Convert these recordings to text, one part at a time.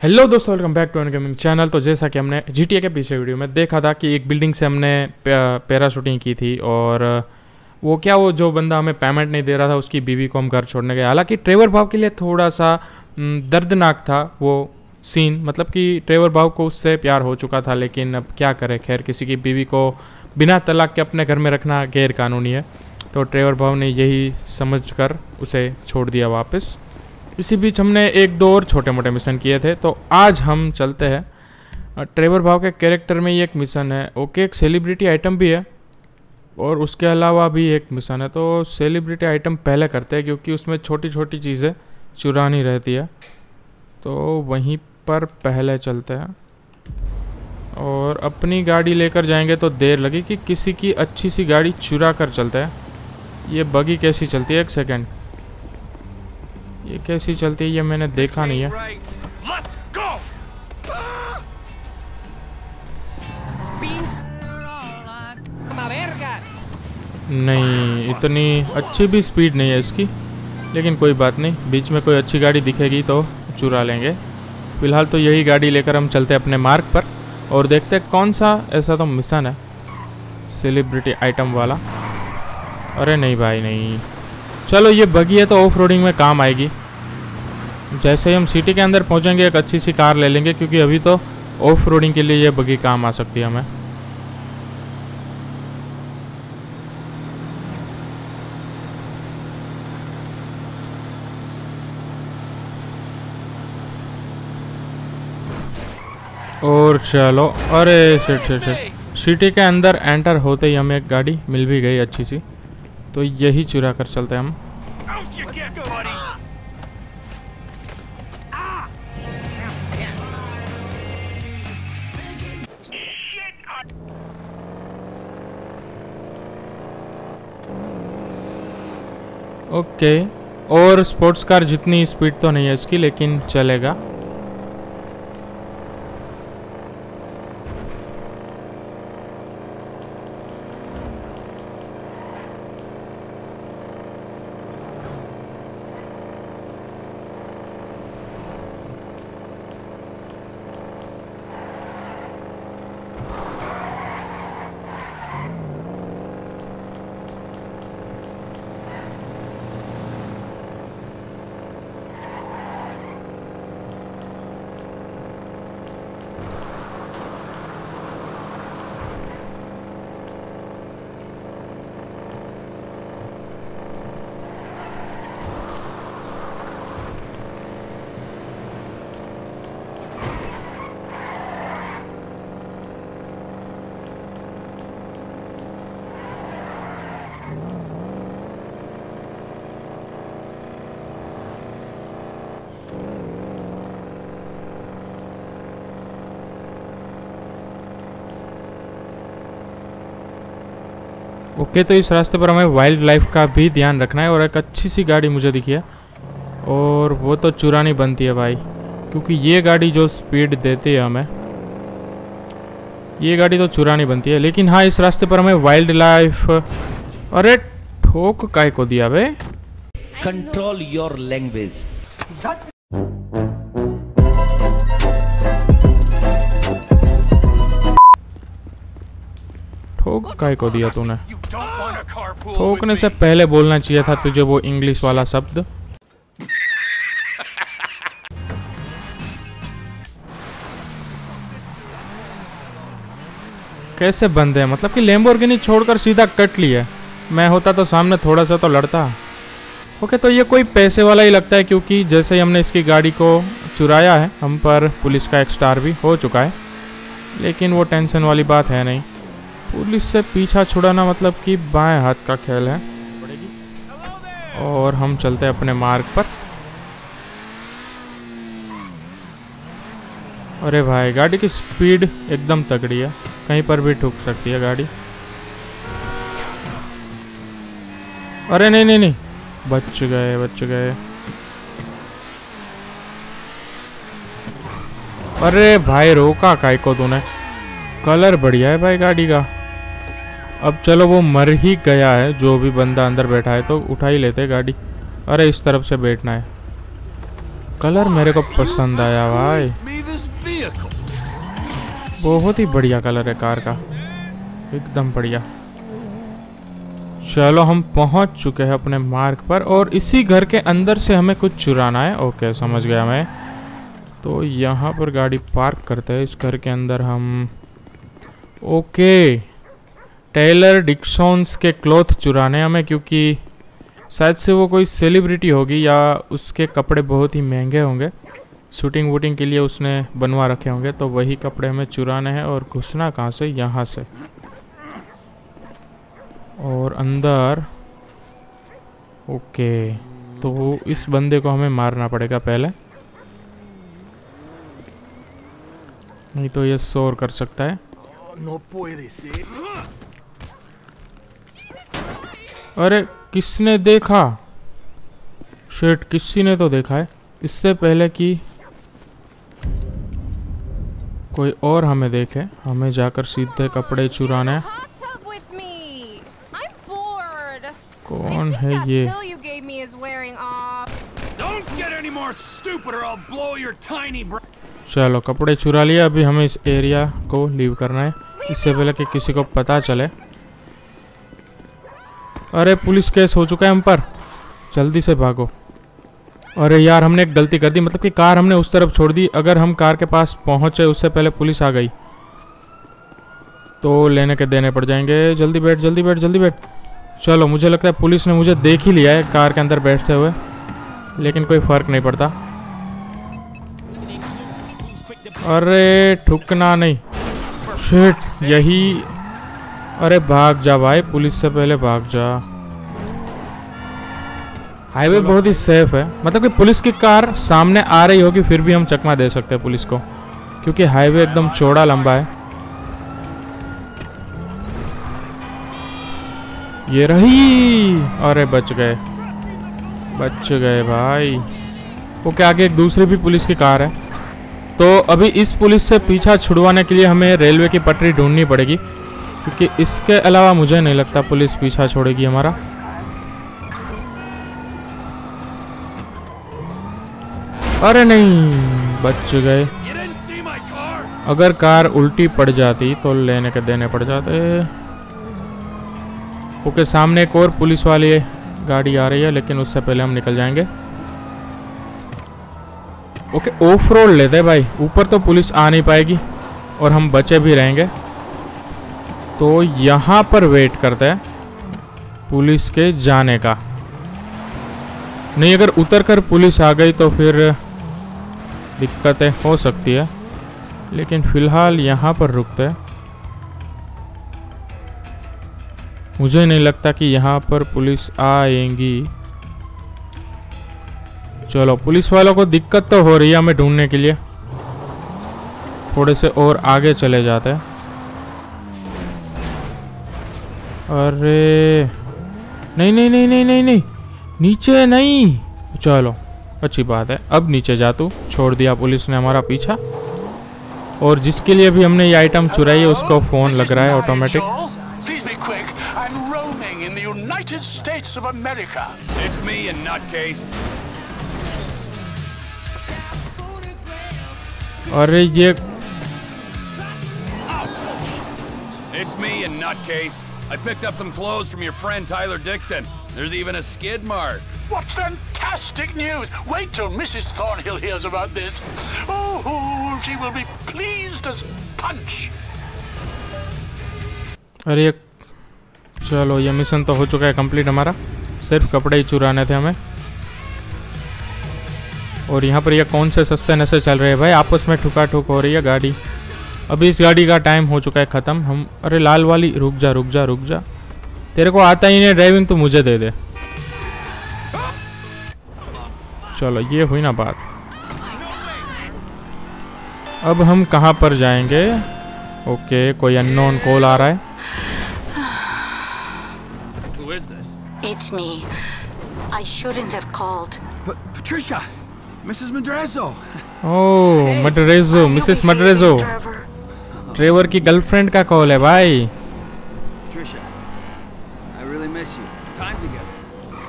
Hello दोस्तों, welcome back to gaming channel. तो जैसा कि हमने GTA के पिछले वीडियो में देखा था कि एक बिल्डिंग से हमने पैराशूटिंग की थी और वो जो बंदा हमें पेमेंट नहीं दे रहा था उसकी बीवी को हम घर छोड़ने गए। हालांकि ट्रेवर भाव के लिए थोड़ा सा दर्दनाक था वो सीन, मतलब कि ट्रेवर भाव को उससे प्यार हो चुका था, लेकिन अब क्या करे। खैर, किसी की बीवी को बिना तलाक के अपने घर में रखना गैर कानूनी है, तो ट्रेवर भाव ने यही समझकर उसे छोड़ दिया वापस। इसी बीच हमने एक दो और छोटे मोटे मिशन किए थे, तो आज हम चलते हैं। ट्रेवर भाव के कैरेक्टर में ये एक मिशन है। ओके, एक सेलिब्रिटी आइटम भी है और उसके अलावा भी एक मिशन है। तो सेलिब्रिटी आइटम पहले करते हैं क्योंकि उसमें छोटी छोटी चीज़ें चुरानी रहती है, तो वहीं पर पहले चलते हैं। और अपनी गाड़ी लेकर जाएंगे तो देर लगेगी, किसी की अच्छी सी गाड़ी चुरा कर चलते हैं। ये बगी कैसी चलती है? एक सेकेंड, ये कैसी चलती है ये मैंने देखा नहीं है। नहीं, इतनी अच्छी भी स्पीड नहीं है इसकी, लेकिन कोई बात नहीं, बीच में कोई अच्छी गाड़ी दिखेगी तो चुरा लेंगे। फिलहाल तो यही गाड़ी लेकर हम चलते हैं अपने मार्ग पर और देखते हैं कौन सा ऐसा तो मिशन है सेलिब्रिटी आइटम वाला। अरे नहीं भाई नहीं, चलो ये बगी है तो ऑफ रोडिंग में काम आएगी। जैसे ही हम सिटी के अंदर पहुंचेंगे एक अच्छी सी कार ले लेंगे, क्योंकि अभी तो ऑफ रोडिंग के लिए ये बगी काम आ सकती है हमें। और चलो, अरे शिट, सिटी के अंदर एंटर होते ही हमें एक गाड़ी मिल भी गई अच्छी सी, तो यही चुरा कर चलते हैं हम। ओके, और स्पोर्ट्स कार जितनी स्पीड तो नहीं है इसकी, लेकिन चलेगा। ओके, तो इस रास्ते पर हमें वाइल्ड लाइफ का भी ध्यान रखना है। और एक अच्छी सी गाड़ी मुझे दिखी है और वो तो चुरानी बनती है भाई, क्योंकि ये गाड़ी जो स्पीड देती है हमें, ये गाड़ी तो चुरानी बनती है। लेकिन हाँ, इस रास्ते पर हमें वाइल्ड लाइफ। अरे ठोक काय को दिया बे? Control your language. ठोक काय को दिया तूने? ठोकने से पहले बोलना चाहिए था तुझे वो इंग्लिश वाला शब्द। कैसे बंदे हैं, मतलब कि लैम्बोर्गिनी छोड़कर सीधा कट लिया। मैं होता तो सामने थोड़ा सा तो लड़ता। ओके, तो ये कोई पैसे वाला ही लगता है, क्योंकि जैसे ही हमने इसकी गाड़ी को चुराया है हम पर पुलिस का एक स्टार भी हो चुका है। लेकिन वो टेंशन वाली बात है नहीं, पुलिस से पीछा छुड़ाना मतलब कि बाएं हाथ का खेल है। और हम चलते हैं अपने मार्ग पर। अरे भाई, गाड़ी की स्पीड एकदम तगड़ी है, कहीं पर भी ठुक सकती है गाड़ी। अरे नहीं, बच गए। अरे भाई, रोका काय को तूने? कलर बढ़िया है भाई गाड़ी का। अब चलो, वो मर ही गया है जो भी बंदा अंदर बैठा है, तो उठा ही लेते गाड़ी। अरे इस तरफ से बैठना है। कलर मेरे को पसंद आया भाई। vehicle. बहुत ही बढ़िया कलर है कार का, एकदम बढ़िया। चलो हम पहुंच चुके हैं अपने मार्ग पर और इसी घर के अंदर से हमें कुछ चुराना है। ओके समझ गया मैं। तो यहाँ पर गाड़ी पार्क करते हैं इस घर के अंदर हम। ओके, टेलर डिक्सन्स के क्लॉथ चुराने हमें, क्योंकि शायद से वो कोई सेलिब्रिटी होगी या उसके कपड़े बहुत ही महंगे होंगे, शूटिंग वूटिंग के लिए उसने बनवा रखे होंगे, तो वही कपड़े हमें चुराने हैं। और घुसना कहाँ से? यहाँ से। और अंदर ओके, तो इस बंदे को हमें मारना पड़ेगा पहले, नहीं तो ये शोर कर सकता है। अरे किसने देखा? शिट, किसी ने तो देखा है इससे पहले कि कोई और हमें देखे। हमें जाकर सीधे कपड़े चुराने हैं। कौन है ये? चलो कपड़े चुरा लिए, अभी हमें इस एरिया को लीव करना है इससे पहले कि किसी को पता चले। अरे पुलिस केस हो चुका है हम पर, जल्दी से भागो। अरे यार हमने एक गलती कर दी, मतलब कि कार हमने उस तरफ छोड़ दी। अगर हम कार के पास पहुंचे उससे पहले पुलिस आ गई तो लेने के देने पड़ जाएंगे। जल्दी बैठ जल्दी बैठ जल्दी बैठ। चलो मुझे लगता है पुलिस ने मुझे देख ही लिया है कार के अंदर बैठते हुए, लेकिन कोई फर्क नहीं पड़ता। अरे ठुकना नहीं, शिट यही। अरे भाग जा भाई, पुलिस से पहले भाग जा। हाईवे बहुत ही सेफ है, मतलब कि पुलिस की कार सामने आ रही होगी फिर भी हम चकमा दे सकते हैं पुलिस को, क्योंकि हाईवे एकदम चौड़ा लंबा है। ये रही। अरे बच गए भाई। वो क्या आगे एक दूसरी भी पुलिस की कार है। तो अभी इस पुलिस से पीछा छुड़वाने के लिए हमें रेलवे की पटरी ढूंढनी पड़ेगी, क्योंकि इसके अलावा मुझे नहीं लगता पुलिस पीछा छोड़ेगी हमारा। अरे नहीं, बच गए। अगर कार उल्टी पड़ जाती तो लेने के देने पड़ जाते। ओके, सामने एक और पुलिस वाली गाड़ी आ रही है, लेकिन उससे पहले हम निकल जाएंगे। ओके, ऑफ रोड लेते हैं भाई, ऊपर तो पुलिस आ नहीं पाएगी और हम बचे भी रहेंगे। तो यहाँ पर वेट करते हैं पुलिस के जाने का। नहीं, अगर उतर कर पुलिस आ गई तो फिर दिक्कतें हो सकती है, लेकिन फिलहाल यहाँ पर रुकते हैं। मुझे नहीं लगता कि यहाँ पर पुलिस आएंगी। चलो, पुलिस वालों को दिक्कत तो हो रही है हमें ढूंढने के लिए, थोड़े से और आगे चले जाते हैं। अरे नहीं नहीं नहीं नहीं नहीं नहीं, नीचे नहीं। चलो अच्छी बात है, अब नीचे जा तू। छोड़ दिया पुलिस ने हमारा पीछा। और जिसके लिए भी हमने ये आइटम चुराई है उसको फोन लग रहा है ऑटोमेटिक। अरे ये It's me in nutcase. I picked up some clothes from your friend Tyler Dixon. There's even a skid mark. What fantastic news! Wait till Mrs. Thornhill hears about this. Oh, she will be pleased as punch. अरे चलो, ये mission तो हो चुका है complete हमारा। सिर्फ कपड़े ही चुराने थे हमें। और यहाँ पर ये कौन से सस्ते नशे चल रहे हैं भाई, आपस में ठुका ठुक हो रही है गाड़ी। अभी इस गाड़ी का टाइम हो चुका है ख़त्म। हम अरे लाल वाली, रुक जा रुक जा रुक जा, तेरे को आता ही नहीं ड्राइविंग, तो मुझे दे दे। चलो ये हुई ना बात। अब हम कहाँ पर जाएंगे? ओके, कोई अननोन कॉल आ रहा है। Who is this? It's me. I shouldn't have called. Patricia, Mrs. Madrazo. Oh Madrazo, Mrs Madrazo, Trevor की गर्लफ्रेंड का कॉल है भाई। Patricia, I really miss you. Time together.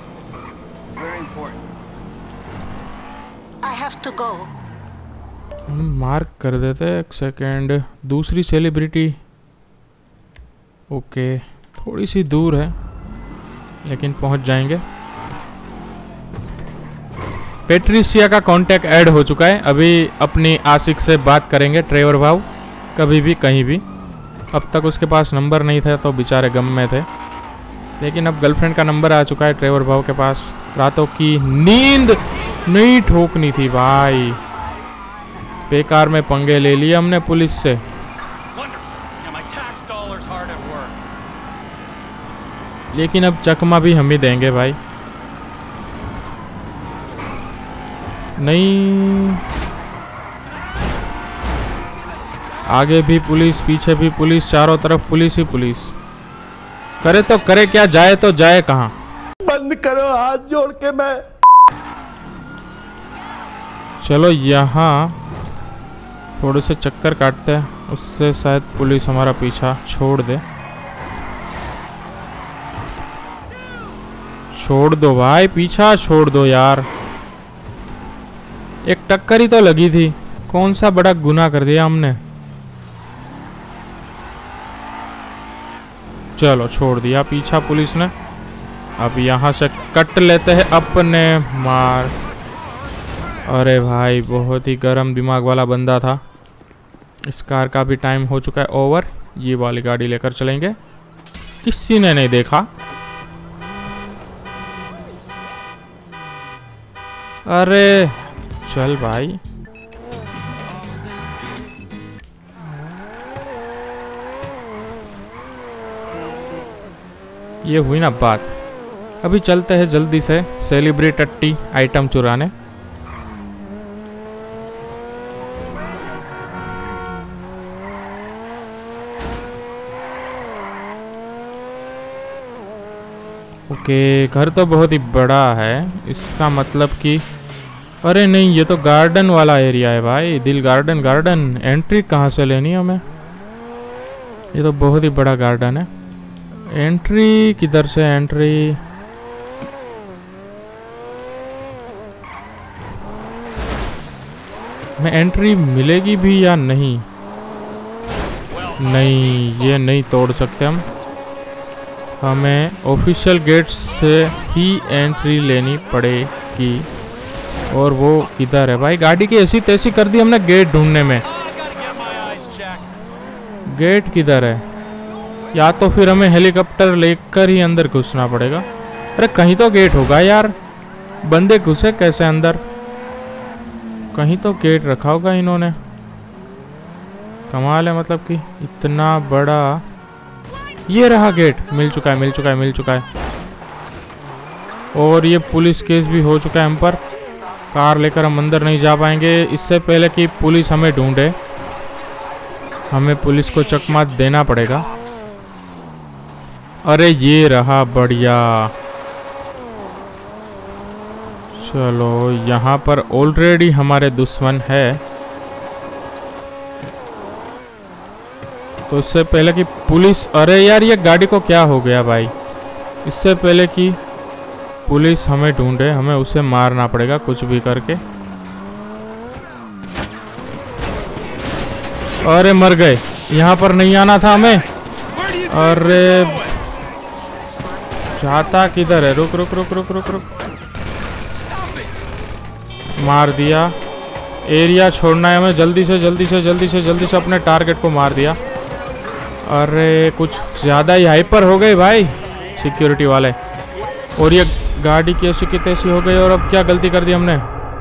Very important. I have to go. हम mark कर देते। एक second, दूसरी celebrity okay थोड़ी सी दूर है लेकिन पहुंच जाएंगे। पेट्रिशिया का कांटेक्ट ऐड हो चुका है। अभी अपनी आशिक से बात करेंगे ट्रेवर भाव, कभी भी कहीं भी। अब तक उसके पास नंबर नहीं था तो बेचारे गम में थे, लेकिन अब गर्लफ्रेंड का नंबर आ चुका है ट्रेवर भाव के पास। रातों की नींद नहीं ठोकनी थी भाई, बेकार में पंगे ले लिए हमने पुलिस से। लेकिन अब चकमा भी हम ही देंगे भाई। नहीं, आगे भी पुलिस, पीछे भी पुलिस, चारों तरफ पुलिस ही पुलिस। करे तो करे क्या, जाए तो जाए कहाँ। बंद करो हाथ जोड़ के। मैं चलो यहाँ थोड़े से चक्कर काटते हैं, उससे शायद पुलिस हमारा पीछा छोड़ दे। छोड़ दो भाई, पीछा छोड़ दो यार। एक टक्कर ही तो लगी थी, कौन सा बड़ा गुनाह कर दिया हमने। चलो छोड़ दिया पीछा पुलिस ने। अब यहाँ से कट लेते हैं अपने मार। अरे भाई बहुत ही गर्म दिमाग वाला बंदा था। इस कार का भी टाइम हो चुका है ओवर। ये वाली गाड़ी लेकर चलेंगे, किसी ने नहीं देखा। अरे चल भाई, ये हुई ना बात। अभी चलते हैं जल्दी से सेलिब्रिटी आइटम चुराने। ओके, घर तो बहुत ही बड़ा है, इसका मतलब कि अरे नहीं, ये तो गार्डन वाला एरिया है भाई। दिल गार्डन, गार्डन एंट्री कहाँ से लेनी है हमें? ये तो बहुत ही बड़ा गार्डन है। एंट्री किधर से? एंट्री में एंट्री मिलेगी भी या नहीं? नहीं, ये नहीं तोड़ सकते हम। हमें ऑफिशियल गेट से ही एंट्री लेनी पड़ेगी। और वो किधर है भाई? गाड़ी की ऐसी तैसी कर दी हमने गेट ढूंढने में। गेट किधर है? या तो फिर हमें हेलीकॉप्टर लेकर ही अंदर घुसना पड़ेगा। अरे कहीं तो गेट होगा यार, बंदे घुसे कैसे अंदर? कहीं तो गेट रखा होगा इन्होंने। कमाल है, मतलब कि इतना बड़ा। ये रहा गेट, मिल चुका है, मिल चुका है, मिल चुका है। और ये पुलिस केस भी हो चुका है हम पर। कार लेकर हम अंदर नहीं जा पाएंगे। इससे पहले कि पुलिस हमें ढूंढे, हमें पुलिस को चकमा देना पड़ेगा। अरे ये रहा, बढ़िया। चलो यहाँ पर ऑलरेडी हमारे दुश्मन है, तो इससे पहले कि पुलिस, अरे यार ये गाड़ी को क्या हो गया भाई? इससे पहले कि पुलिस हमें ढूंढे, हमें उसे मारना पड़ेगा कुछ भी करके। अरे मर गए, यहाँ पर नहीं आना था हमें। अरे जाता किधर है? रुक रुक रुक रुक रुक रुक, मार दिया। एरिया छोड़ना है हमें, जल्दी से जल्दी से जल्दी से जल्दी से अपने टारगेट को मार दिया। अरे कुछ ज़्यादा ही हाइपर हो गए भाई सिक्योरिटी वाले। और ये गाड़ी कैसी की तैसी हो गई। और अब क्या गलती कर दी हमने?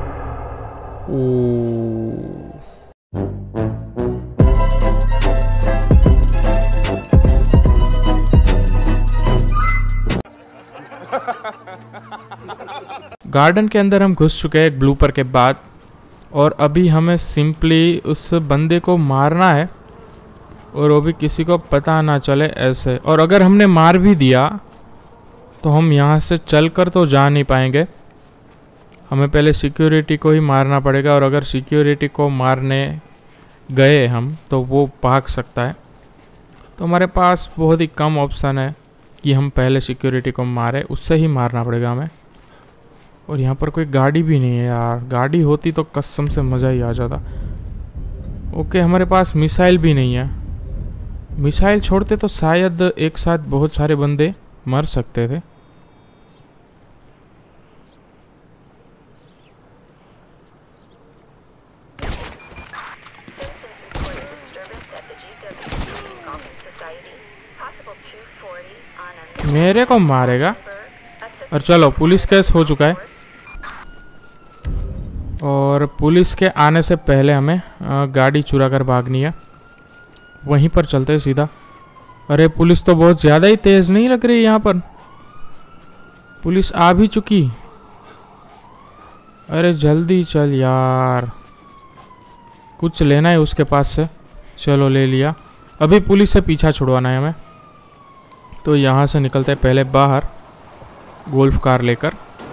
गार्डन के अंदर हम घुस चुके हैं एक ब्लूपर के बाद। और अभी हमें सिंपली उस बंदे को मारना है, और वो भी किसी को पता ना चले ऐसे। और अगर हमने मार भी दिया तो हम यहाँ से चलकर तो जा नहीं पाएंगे, हमें पहले सिक्योरिटी को ही मारना पड़ेगा। और अगर सिक्योरिटी को मारने गए हम तो वो भाग सकता है, तो हमारे पास बहुत ही कम ऑप्शन है कि हम पहले सिक्योरिटी को मारे, उससे ही मारना पड़ेगा हमें। और यहाँ पर कोई गाड़ी भी नहीं है यार, गाड़ी होती तो कसम से मज़ा ही आ जाता। ओके, हमारे पास मिसाइल भी नहीं है। मिसाइल छोड़ते तो शायद एक साथ बहुत सारे बंदे मर सकते थे। मेरे को मारेगा। और चलो, पुलिस केस हो चुका है और पुलिस के आने से पहले हमें गाड़ी चुरा कर भागनी है। वहीं पर चलते हैं सीधा। अरे पुलिस तो बहुत ज़्यादा ही तेज़ नहीं लग रही यहाँ पर। पुलिस आ भी चुकी। अरे जल्दी चल यार, कुछ लेना है उसके पास से। चलो ले लिया। अभी पुलिस से पीछा छुड़वाना है हमें। तो यहाँ से निकलते हैं पहले बाहर गोल्फ कार लेकर।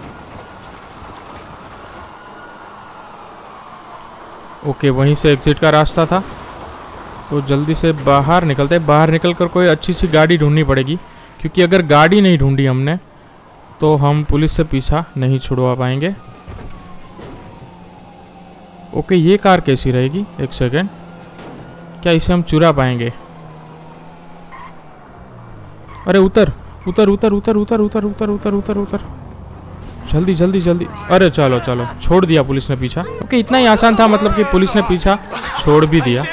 ओके, वहीं से एग्जिट का रास्ता था, तो जल्दी से बाहर निकलते हैं। बाहर निकल कर कोई अच्छी सी गाड़ी ढूंढनी पड़ेगी, क्योंकि अगर गाड़ी नहीं ढूंढी हमने तो हम पुलिस से पीछा नहीं छुड़वा पाएंगे। ओके, ये कार कैसी रहेगी? एक सेकेंड, क्या इसे हम चुरा पाएंगे? अरे उतर उतर उतर उतर उतर उतर उतर उतर उतर उतर, जल्दी जल्दी जल्दी। अरे चलो चलो, छोड़ दिया पुलिस ने पीछा। ओके, इतना ही आसान था, मतलब कि पुलिस ने पीछा छोड़ भी दिया।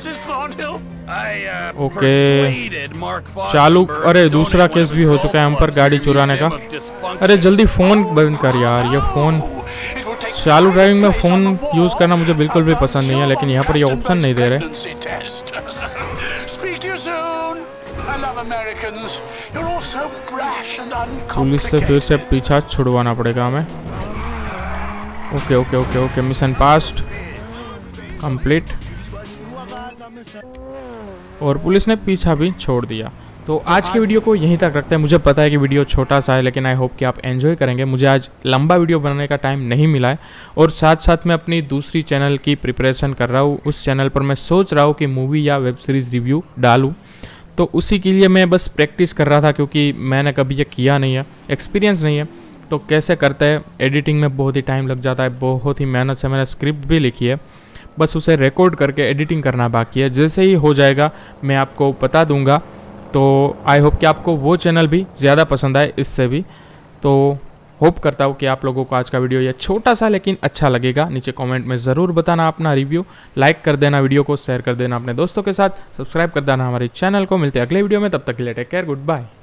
ओके, चालू। अरे दूसरा केस भी हो चुका है हम पर, गाड़ी चुराने का। अरे जल्दी फ़ोन बंद कर यार, ये फ़ोन। चालू ड्राइविंग में फ़ोन यूज़ करना मुझे बिल्कुल भी पसंद नहीं है, लेकिन यहाँ पर ये ऑप्शन नहीं दे रहे। पुलिस से फिर से पीछा छुड़वाना पड़ेगा हमें। Okay okay okay okay, mission past complete. और पुलिस ने पीछा भी छोड़ दिया। तो आज की वीडियो को यहीं तक रखते हैं। मुझे पता है कि वीडियो छोटा सा है, लेकिन आई होप कि आप एंजॉय करेंगे। मुझे आज लंबा वीडियो बनाने का टाइम नहीं मिला है, और साथ साथ मैं अपनी दूसरी चैनल की प्रिपरेशन कर रहा हूँ। उस चैनल पर मैं सोच रहा हूँ कि मूवी या वेब सीरीज़ रिव्यू डालूँ, तो उसी के लिए मैं बस प्रैक्टिस कर रहा था, क्योंकि मैंने कभी ये किया नहीं है, एक्सपीरियंस नहीं है। तो कैसे करते हैं, एडिटिंग में बहुत ही टाइम लग जाता है, बहुत ही मेहनत से मैंने स्क्रिप्ट भी लिखी है, बस उसे रिकॉर्ड करके एडिटिंग करना बाकी है। जैसे ही हो जाएगा मैं आपको बता दूंगा। तो आई होप कि आपको वो चैनल भी ज़्यादा पसंद आए इससे भी। तो होप करता हूँ कि आप लोगों को आज का वीडियो ये छोटा सा लेकिन अच्छा लगेगा। नीचे कमेंट में ज़रूर बताना अपना रिव्यू, लाइक कर देना वीडियो को, शेयर कर देना अपने दोस्तों के साथ, सब्सक्राइब कर देना हमारे चैनल को। मिलते हैं अगले वीडियो में, तब तक के लिए टेक केयर, गुड बाय।